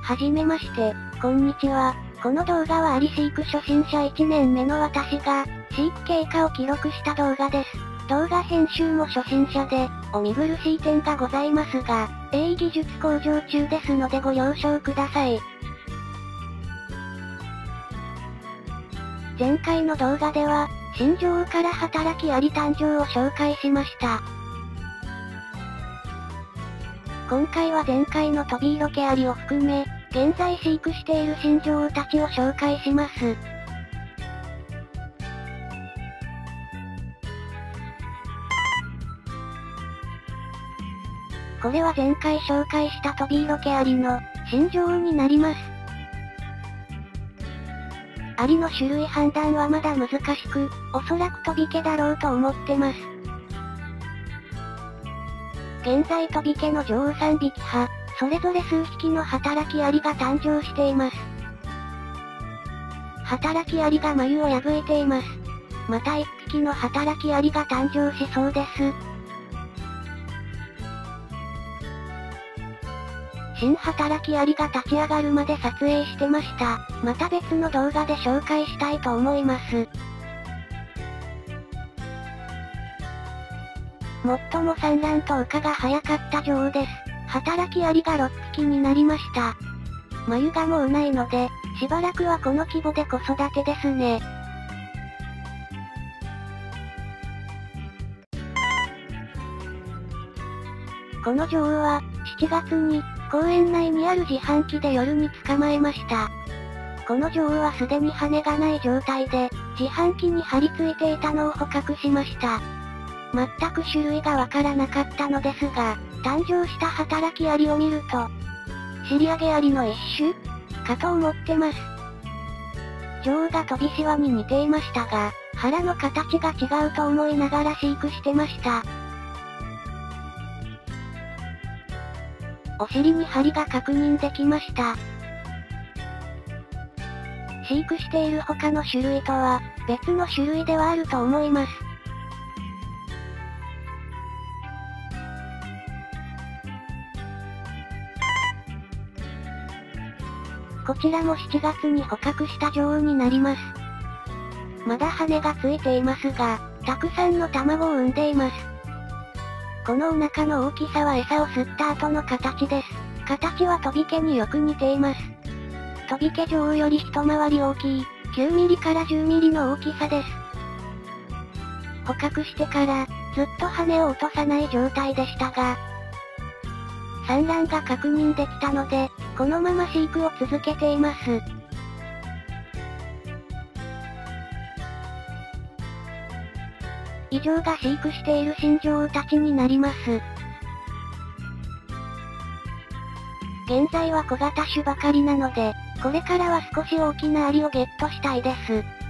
はじめまして、こんにちは。この動画はアリ飼育初心者1年目の私が、飼育経過を記録した動画です。動画編集も初心者で、お見苦しい点がございますが、鋭意技術向上中ですのでご了承ください。前回の動画では、新女王から働きアリ誕生を紹介しました。今回は前回のトビイロケアリを含め、現在飼育している新女王たちを紹介します。これは前回紹介したトビイロケアリの新女王になります。アリの種類判断はまだ難しく、おそらくトビケだろうと思ってます。現在トビケの女王3匹派、それぞれ数匹の働きアリが誕生しています。働きアリが繭を破いています。また1匹の働きアリが誕生しそうです。新働きアリが立ち上がるまで撮影してました。また別の動画で紹介したいと思います。最も産卵と羽化が早かった女王です。働きアリが6匹になりました。繭がもうないので、しばらくはこの規模で子育てですね。この女王は、7月に、公園内にある自販機で夜に捕まえました。この女王はすでに羽がない状態で、自販機に張り付いていたのを捕獲しました。全く種類がわからなかったのですが、誕生した働きアリを見ると、尻上げアリの一種かと思ってます。女王がトビシワに似ていましたが、腹の形が違うと思いながら飼育してました。お尻に針が確認できました。飼育している他の種類とは、別の種類ではあると思います。こちらも7月に捕獲した女王になります。まだ羽がついていますが、たくさんの卵を産んでいます。このお腹の大きさは餌を吸った後の形です。形はトビケによく似ています。トビケ女王より一回り大きい、9ミリから10ミリの大きさです。捕獲してから、ずっと羽を落とさない状態でしたが、産卵が確認できたので、このまま飼育を続けています。以上が飼育している新女王たちになります。現在は小型種ばかりなので、これからは少し大きなアリをゲットしたいです。